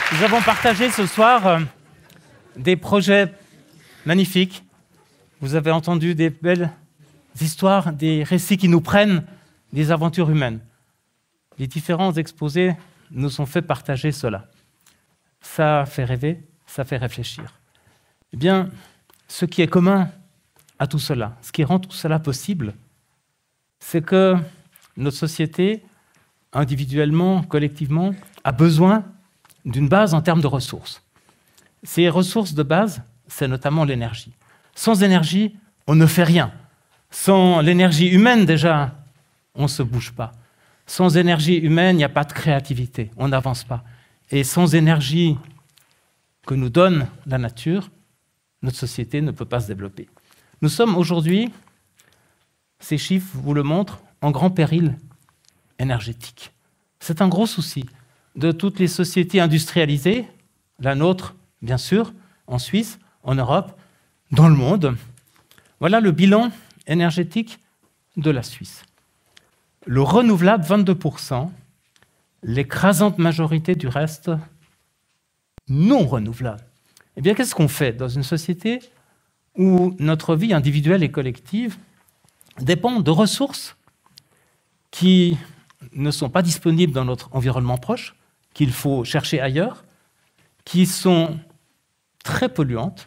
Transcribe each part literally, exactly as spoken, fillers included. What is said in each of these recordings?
Nous avons partagé ce soir euh, des projets magnifiques. Vous avez entendu des belles histoires, des récits qui nous prennent des aventures humaines. Les différents exposés nous ont fait partager cela. Ça fait rêver, ça fait réfléchir. Eh bien, ce qui est commun à tout cela, ce qui rend tout cela possible, c'est que notre société, individuellement, collectivement, a besoin d'une base en termes de ressources. Ces ressources de base, c'est notamment l'énergie. Sans énergie, on ne fait rien. Sans l'énergie humaine, déjà, on ne se bouge pas. Sans énergie humaine, il n'y a pas de créativité, on n'avance pas. Et sans énergie que nous donne la nature, notre société ne peut pas se développer. Nous sommes aujourd'hui, ces chiffres vous le montrent, en grand péril énergétique. C'est un gros souci de toutes les sociétés industrialisées, la nôtre, bien sûr, en Suisse, en Europe, dans le monde. Voilà le bilan énergétique de la Suisse. Le renouvelable, vingt-deux pour cent, l'écrasante majorité du reste, non renouvelable. Eh bien, qu'est-ce qu'on fait dans une société où notre vie individuelle et collective dépend de ressources qui ne sont pas disponibles dans notre environnement proche, qu'il faut chercher ailleurs, qui sont très polluantes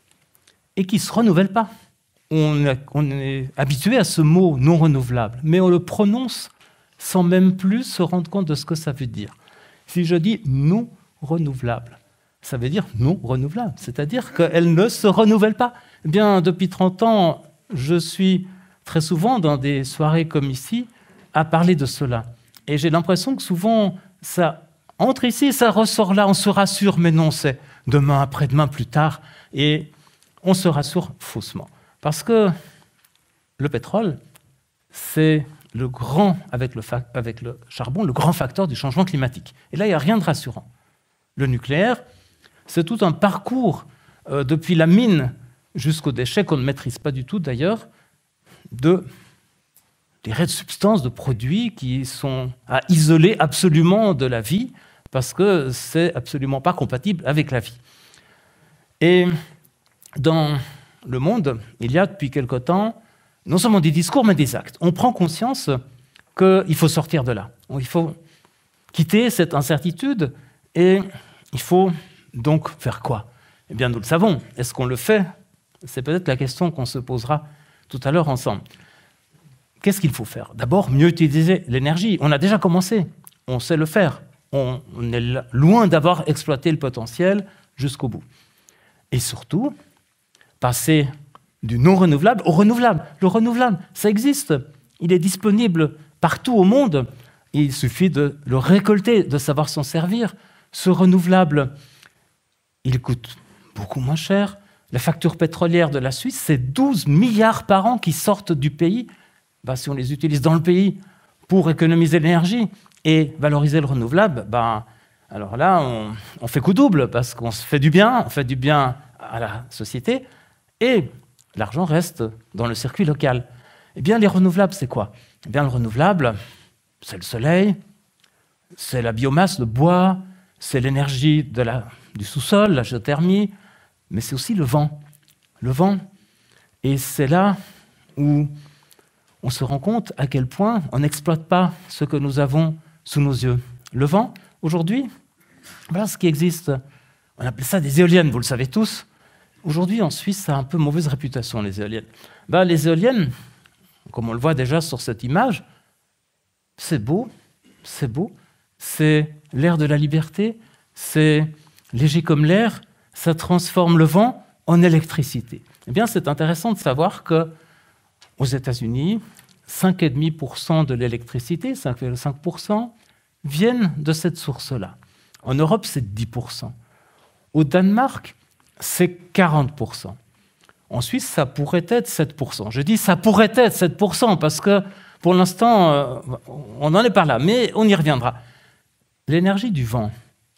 et qui ne se renouvellent pas. On est, on est habitué à ce mot non renouvelable, mais on le prononce sans même plus se rendre compte de ce que ça veut dire. Si je dis non renouvelable, ça veut dire non renouvelable, c'est-à-dire qu'elle ne se renouvelle pas. Eh bien, depuis trente ans, je suis très souvent dans des soirées comme ici à parler de cela. Et j'ai l'impression que souvent, ça entre ici, ça ressort là, on se rassure, mais non, c'est demain, après-demain, plus tard. Et on se rassure faussement. Parce que le pétrole, c'est le grand, avec le, avec le charbon, le grand facteur du changement climatique. Et là, il n'y a rien de rassurant. Le nucléaire, c'est tout un parcours, euh, depuis la mine jusqu'aux déchets qu'on ne maîtrise pas du tout d'ailleurs, de des restes de substances, de produits qui sont à isoler absolument de la vie parce que c'est absolument pas compatible avec la vie. Et dans le monde, il y a depuis quelque temps non seulement des discours, mais des actes. On prend conscience qu'il faut sortir de là. Il faut quitter cette incertitude et il faut donc faire quoi? Eh bien, nous le savons. Est-ce qu'on le fait? C'est peut-être la question qu'on se posera tout à l'heure ensemble. Qu'est-ce qu'il faut faire? D'abord, mieux utiliser l'énergie. On a déjà commencé, on sait le faire. On, on est loin d'avoir exploité le potentiel jusqu'au bout. Et surtout, passer du non renouvelable au renouvelable. Le renouvelable, ça existe. Il est disponible partout au monde. Il suffit de le récolter, de savoir s'en servir. Ce renouvelable, il coûte beaucoup moins cher. La facture pétrolière de la Suisse, c'est douze milliards par an qui sortent du pays. Ben, si on les utilise dans le pays pour économiser l'énergie et valoriser le renouvelable, ben, alors là, on, on fait coup double parce qu'on se fait du bien, on fait du bien à la société et l'argent reste dans le circuit local. Eh bien, les renouvelables, c'est quoi? Eh bien, le renouvelable, c'est le soleil, c'est la biomasse, le bois, c'est l'énergie de la, du sous-sol, la géothermie, mais c'est aussi le vent. Le vent, et c'est là où on se rend compte à quel point on n'exploite pas ce que nous avons sous nos yeux. Le vent, aujourd'hui, voilà ce qui existe. On appelle ça des éoliennes, vous le savez tous. Aujourd'hui, en Suisse, ça a un peu mauvaise réputation, les éoliennes. Ben, les éoliennes, comme on le voit déjà sur cette image, c'est beau, c'est beau, c'est l'air de la liberté, c'est léger comme l'air, ça transforme le vent en électricité. Eh bien, c'est intéressant de savoir que aux États-Unis, cinq virgule cinq pour cent de l'électricité, cinq virgule cinq pour cent, viennent de cette source-là. En Europe, c'est dix pour cent. Au Danemark, c'est quarante pour cent. En Suisse, ça pourrait être sept pour cent. Je dis ça pourrait être sept pour cent parce que pour l'instant, euh, on n'en est pas là, mais on y reviendra. L'énergie du vent,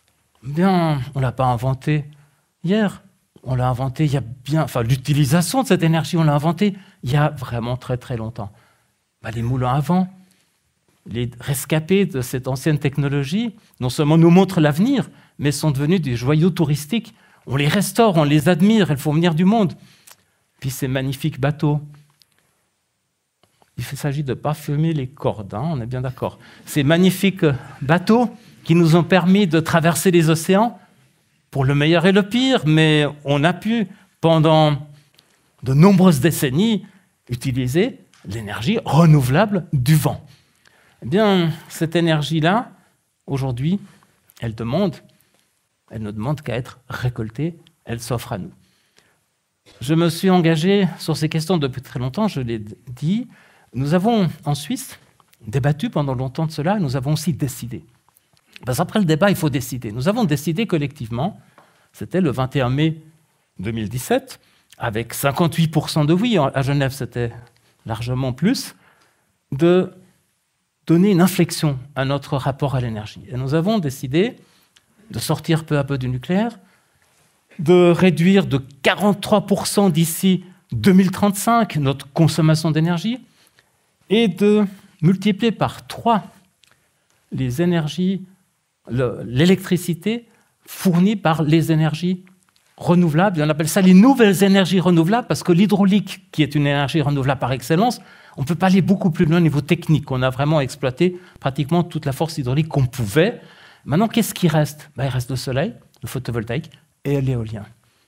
bien, on ne l'a pas inventée hier. On l'a inventé il y a bien... Enfin, l'utilisation de cette énergie, on l'a inventée il y a vraiment très très longtemps. Bah, les moulins à vent, les rescapés de cette ancienne technologie, non seulement nous montrent l'avenir, mais sont devenus des joyaux touristiques. On les restaure, on les admire, elles font venir du monde. Puis ces magnifiques bateaux. Il s'agit de ne pas fumer les cordes, hein, on est bien d'accord. Ces magnifiques bateaux qui nous ont permis de traverser les océans, pour le meilleur et le pire, mais on a pu, pendant de nombreuses décennies, utiliser l'énergie renouvelable du vent. Eh bien, cette énergie-là, aujourd'hui, elle demande, elle ne demande qu'à être récoltée, elle s'offre à nous. Je me suis engagé sur ces questions depuis très longtemps, je l'ai dit. Nous avons, en Suisse, débattu pendant longtemps de cela, et nous avons aussi décidé. Parce qu'après le débat, il faut décider. Nous avons décidé collectivement, c'était le vingt et un mai deux mille dix-sept, avec cinquante-huit pour cent de oui, à Genève c'était largement plus, de donner une inflexion à notre rapport à l'énergie. Et nous avons décidé de sortir peu à peu du nucléaire, de réduire de quarante-trois pour cent d'ici deux mille trente-cinq notre consommation d'énergie et de multiplier par trois les énergies, l'électricité fournie par les énergies renouvelables. On appelle ça les nouvelles énergies renouvelables parce que l'hydraulique, qui est une énergie renouvelable par excellence, on ne peut pas aller beaucoup plus loin au niveau technique. On a vraiment exploité pratiquement toute la force hydraulique qu'on pouvait. Maintenant, qu'est-ce qui reste? Ben, il reste le soleil, le photovoltaïque et l'éolien.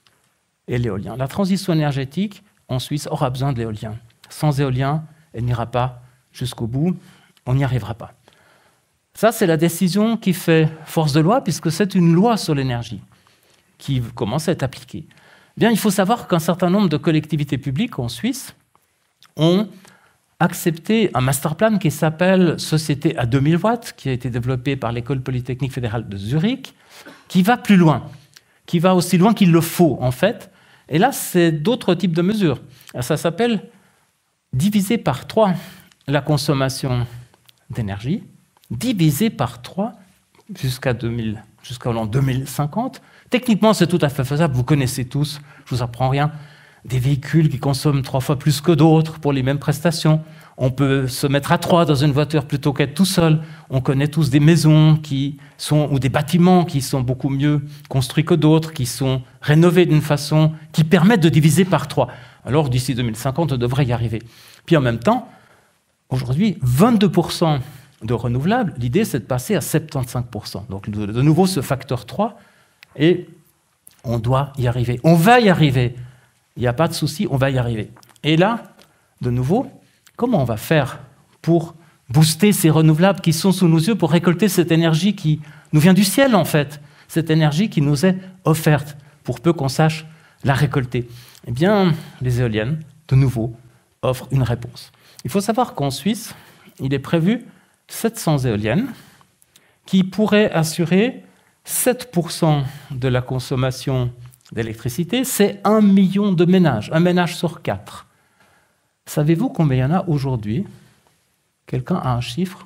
Et l'éolien. La transition énergétique en Suisse aura besoin de l'éolien. Sans éolien, elle n'ira pas jusqu'au bout, on n'y arrivera pas. Ça, c'est la décision qui fait force de loi, puisque c'est une loi sur l'énergie qui commence à être appliquée. Bien, il faut savoir qu'un certain nombre de collectivités publiques en Suisse ont accepté un master plan qui s'appelle Société à deux mille watts, qui a été développé par l'École polytechnique fédérale de Zurich, qui va plus loin, qui va aussi loin qu'il le faut, en fait. Et là, c'est d'autres types de mesures. Ça s'appelle diviser par trois la consommation d'énergie, diviser par trois jusqu'à deux mille, jusqu'à l'an deux mille cinquante. Techniquement, c'est tout à fait faisable. Vous connaissez tous, je ne vous apprends rien, des véhicules qui consomment trois fois plus que d'autres pour les mêmes prestations. On peut se mettre à trois dans une voiture plutôt qu'être tout seul. On connaît tous des maisons qui sont, ou des bâtiments qui sont beaucoup mieux construits que d'autres, qui sont rénovés d'une façon qui permettent de diviser par trois. Alors, d'ici deux mille cinquante, on devrait y arriver. Puis en même temps, aujourd'hui, vingt-deux pour cent de renouvelables, l'idée c'est de passer à soixante-quinze pour cent. Donc de nouveau ce facteur trois, et on doit y arriver. On va y arriver. Il n'y a pas de souci, on va y arriver. Et là, de nouveau, comment on va faire pour booster ces renouvelables qui sont sous nos yeux, pour récolter cette énergie qui nous vient du ciel en fait, cette énergie qui nous est offerte, pour peu qu'on sache la récolter? Eh bien, les éoliennes, de nouveau, offrent une réponse. Il faut savoir qu'en Suisse, il est prévu sept cents éoliennes qui pourraient assurer sept pour cent de la consommation d'électricité. C'est un million de ménages, un ménage sur quatre. Savez-vous combien il y en a aujourd'hui? Quelqu'un a un chiffre?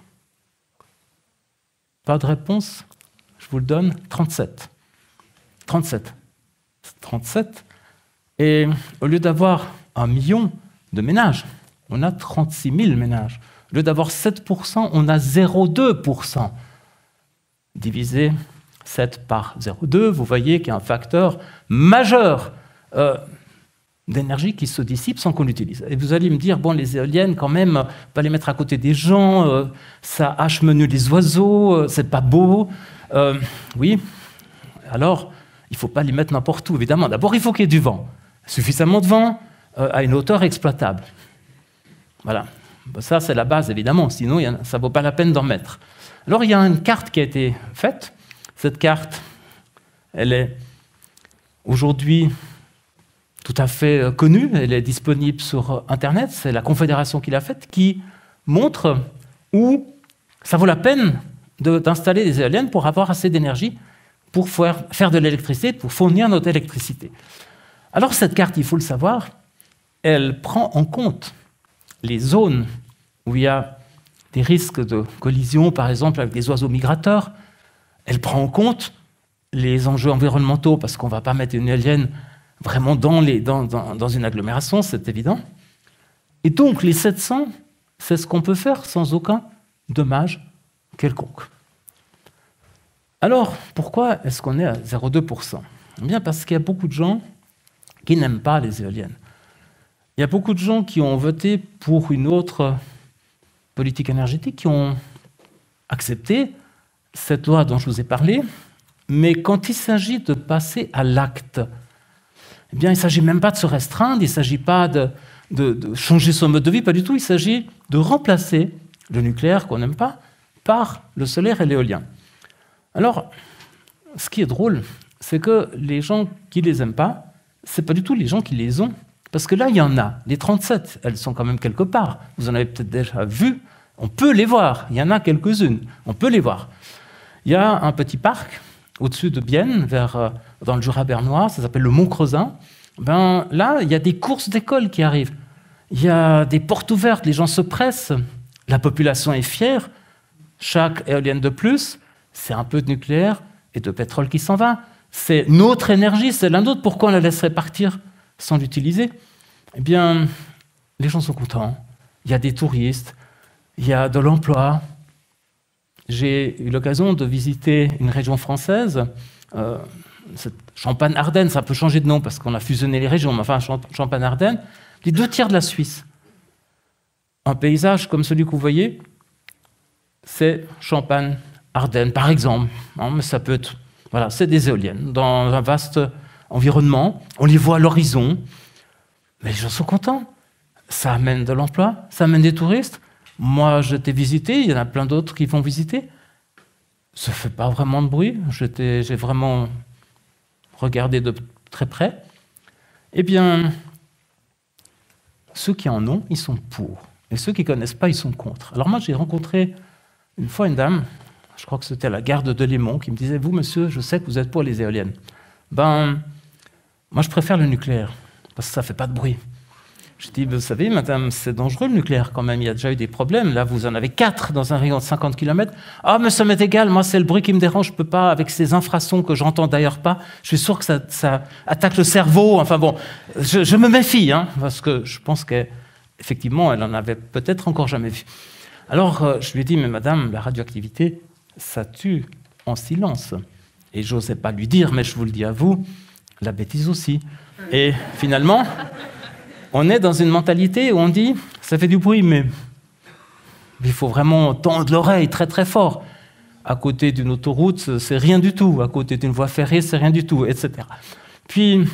Pas de réponse? Je vous le donne, trente-sept. trente-sept. trente-sept. Et au lieu d'avoir un million de ménages, on a trente-six mille ménages. Au lieu d'avoir sept pour cent, on a zéro virgule deux pour cent. Divisé sept par zéro virgule deux, vous voyez qu'il y a un facteur majeur euh, d'énergie qui se dissipe sans qu'on l'utilise. Et vous allez me dire, bon, les éoliennes, quand même, pas les mettre à côté des gens, euh, ça hache menu les oiseaux, euh, c'est pas beau. Euh, oui, alors, il ne faut pas les mettre n'importe où, évidemment. D'abord, il faut qu'il y ait du vent. Suffisamment de vent euh, à une hauteur exploitable. Voilà. Ça, c'est la base, évidemment, sinon ça ne vaut pas la peine d'en mettre. Alors, il y a une carte qui a été faite. Cette carte, elle est aujourd'hui tout à fait connue. Elle est disponible sur Internet. C'est la Confédération qui l'a faite, qui montre où ça vaut la peine d'installer des éoliennes pour avoir assez d'énergie pour faire, faire de l'électricité, pour fournir notre électricité. Alors, cette carte, il faut le savoir, elle prend en compte les zones où il y a des risques de collision, par exemple avec des oiseaux migrateurs. Elle prend en compte les enjeux environnementaux, parce qu'on ne va pas mettre une éolienne vraiment dans, les, dans, dans, dans une agglomération, c'est évident. Et donc, les sept cents, c'est ce qu'on peut faire sans aucun dommage quelconque. Alors, pourquoi est-ce qu'on est à zéro virgule deux pour cent? Eh bien, parce qu'il y a beaucoup de gens qui n'aiment pas les éoliennes. Il y a beaucoup de gens qui ont voté pour une autre politique énergétique, qui ont accepté cette loi dont je vous ai parlé, mais quand il s'agit de passer à l'acte, eh bien, il ne s'agit même pas de se restreindre, il ne s'agit pas de, de, de changer son mode de vie, pas du tout, il s'agit de remplacer le nucléaire qu'on n'aime pas par le solaire et l'éolien. Alors, ce qui est drôle, c'est que les gens qui ne les aiment pas, ce n'est pas du tout les gens qui les ont. Parce que là, il y en a. Les trente-sept, elles sont quand même quelque part. Vous en avez peut-être déjà vu. On peut les voir. Il y en a quelques-unes. On peut les voir. Il y a un petit parc au-dessus de Bienne, vers, dans le Jura bernois, ça s'appelle le Mont Creusin. Ben, là, il y a des courses d'école qui arrivent. Il y a des portes ouvertes, les gens se pressent. La population est fière. Chaque éolienne de plus, c'est un peu de nucléaire et de pétrole qui s'en va. C'est notre énergie, c'est la nôtre. Pourquoi on la laisserait partir sans l'utiliser? Eh bien, les gens sont contents. Il y a des touristes, il y a de l'emploi. J'ai eu l'occasion de visiter une région française, euh, Champagne-Ardenne, ça peut changer de nom parce qu'on a fusionné les régions, mais enfin Champagne-Ardenne, les deux tiers de la Suisse. Un paysage comme celui que vous voyez, c'est Champagne-Ardenne, par exemple. Hein, mais ça peut être, voilà, c'est des éoliennes dans un vaste environnement. On les voit à l'horizon, mais les gens sont contents. Ça amène de l'emploi, ça amène des touristes. Moi, je t'ai visité, il y en a plein d'autres qui vont visiter. Ça ne fait pas vraiment de bruit. J'ai vraiment regardé de très près. Eh bien, ceux qui en ont, ils sont pour. Et ceux qui ne connaissent pas, ils sont contre. Alors moi, j'ai rencontré une fois une dame, je crois que c'était la garde de Lémont, qui me disait « Vous, monsieur, je sais que vous êtes pour les éoliennes. Ben, moi, je préfère le nucléaire, parce que ça ne fait pas de bruit. » Je dis, vous savez, madame, c'est dangereux le nucléaire quand même, il y a déjà eu des problèmes. Là, vous en avez quatre dans un rayon de cinquante kilomètres. Ah, mais ça m'est égal, moi, c'est le bruit qui me dérange, je ne peux pas, avec ces infrasons que j'entends d'ailleurs pas, je suis sûr que ça, ça attaque le cerveau. Enfin bon, je, je me méfie, hein, parce que je pense qu'effectivement, elle en avait peut-être encore jamais vu. Alors, euh, je lui ai dit, mais madame, la radioactivité, ça tue en silence. Et je n'osais pas lui dire, mais je vous le dis à vous, la bêtise aussi. Et finalement... on est dans une mentalité où on dit « ça fait du bruit, mais il faut vraiment tendre l'oreille très très fort. À côté d'une autoroute, c'est rien du tout. À côté d'une voie ferrée, c'est rien du tout, et cetera » Puis,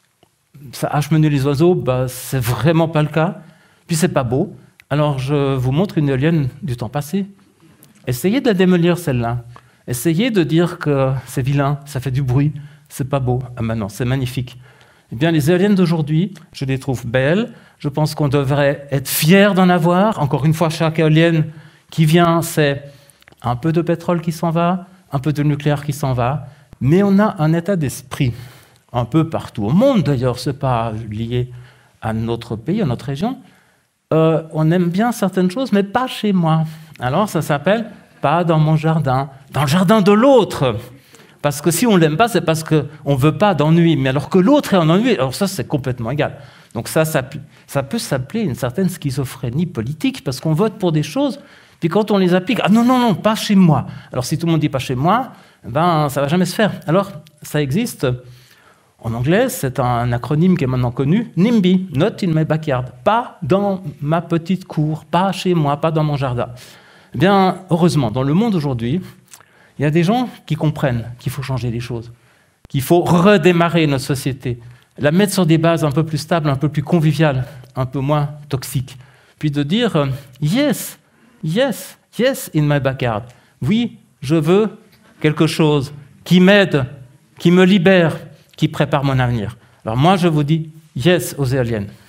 ça achemine les oiseaux, bah, c'est vraiment pas le cas. Puis, c'est pas beau. Alors, je vous montre une éolienne du temps passé. Essayez de la démolir, celle-là. Essayez de dire que c'est vilain, ça fait du bruit, c'est pas beau. Ah ben non, c'est magnifique. Eh bien, les éoliennes d'aujourd'hui, je les trouve belles. Je pense qu'on devrait être fiers d'en avoir. Encore une fois, chaque éolienne qui vient, c'est un peu de pétrole qui s'en va, un peu de nucléaire qui s'en va. Mais on a un état d'esprit, un peu partout au monde d'ailleurs, ce n'est pas lié à notre pays, à notre région. Euh, on aime bien certaines choses, mais pas chez moi. Alors, ça s'appelle « pas dans mon jardin », dans le jardin de l'autre. Parce que si on ne l'aime pas, c'est parce qu'on ne veut pas d'ennui. Mais alors que l'autre est en ennui, alors ça, c'est complètement égal. Donc ça, ça, ça peut s'appeler une certaine schizophrénie politique, parce qu'on vote pour des choses, puis quand on les applique, ah non, non, non, pas chez moi. Alors si tout le monde dit pas chez moi, ben ça ne va jamais se faire. Alors, ça existe en anglais, c'est un acronyme qui est maintenant connu, NIMBY, Not in my backyard. Pas dans ma petite cour, pas chez moi, pas dans mon jardin. Eh bien, heureusement, dans le monde aujourd'hui, il y a des gens qui comprennent qu'il faut changer les choses, qu'il faut redémarrer notre société, la mettre sur des bases un peu plus stables, un peu plus conviviales, un peu moins toxiques. Puis de dire « Yes, yes, yes in my backyard ». Oui, je veux quelque chose qui m'aide, qui me libère, qui prépare mon avenir. Alors moi, je vous dis « Yes » aux éoliennes.